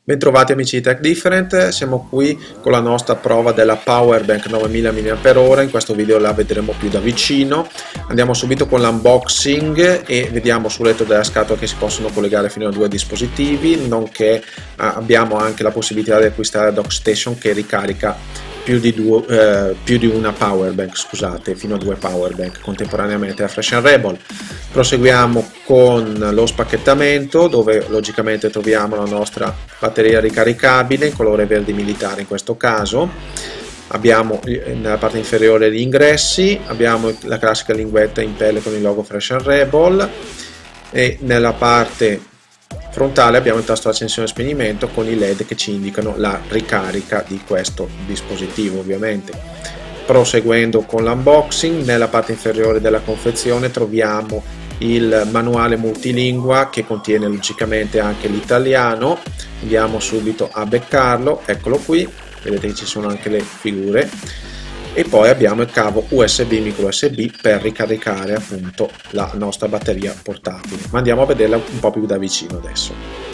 Bentrovati amici di Tech Different, siamo qui con la nostra prova della Powerbank 9000 mAh. In questo video la vedremo più da vicino. Andiamo subito con l'unboxing e vediamo sul retro della scatola che si possono collegare fino a 2 dispositivi, nonché abbiamo anche la possibilità di acquistare DockStation che ricarica più di una powerbank, scusate, fino a 2 powerbank contemporaneamente a Fresh and Rebel. Proseguiamo con lo spacchettamento, dove logicamente troviamo la nostra batteria ricaricabile in colore verde militare in questo caso. Abbiamo nella parte inferiore gli ingressi, abbiamo la classica linguetta in pelle con il logo Fresh and Rebel e nella parte frontale abbiamo il tasto accensione e spegnimento con i LED che ci indicano la ricarica di questo dispositivo. Ovviamente proseguendo con l'unboxing, nella parte inferiore della confezione troviamo il manuale multilingua che contiene logicamente anche l'italiano. Andiamo subito a beccarlo, eccolo qui, vedete che ci sono anche le figure. E poi abbiamo il cavo USB micro USB per ricaricare appunto la nostra batteria portatile, ma andiamo a vederla un po' più da vicino adesso.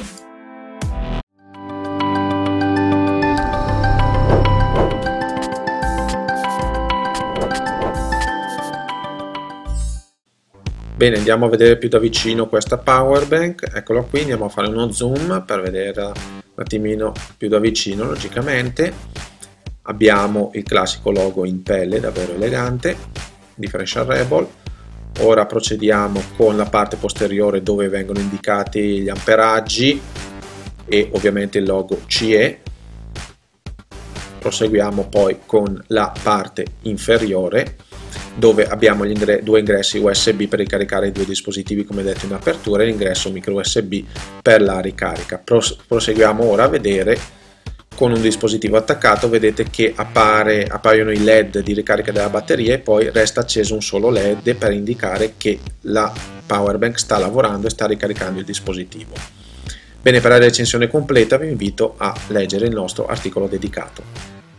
Bene, andiamo a vedere più da vicino questa powerbank, eccola qui, andiamo a fare uno zoom per vedere un attimino più da vicino logicamente. Abbiamo il classico logo in pelle, davvero elegante, di Fresh and Rebel. Ora procediamo con la parte posteriore dove vengono indicati gli amperaggi e ovviamente il logo CE. Proseguiamo poi con la parte inferiore dove abbiamo due ingressi USB per ricaricare i 2 dispositivi come detto in apertura e l'ingresso micro USB per la ricarica. Proseguiamo ora a vedere con un dispositivo attaccato. Vedete che appaiono i LED di ricarica della batteria e poi resta acceso un solo LED per indicare che la powerbank sta lavorando e sta ricaricando il dispositivo. Bene, per la recensione completa vi invito a leggere il nostro articolo dedicato.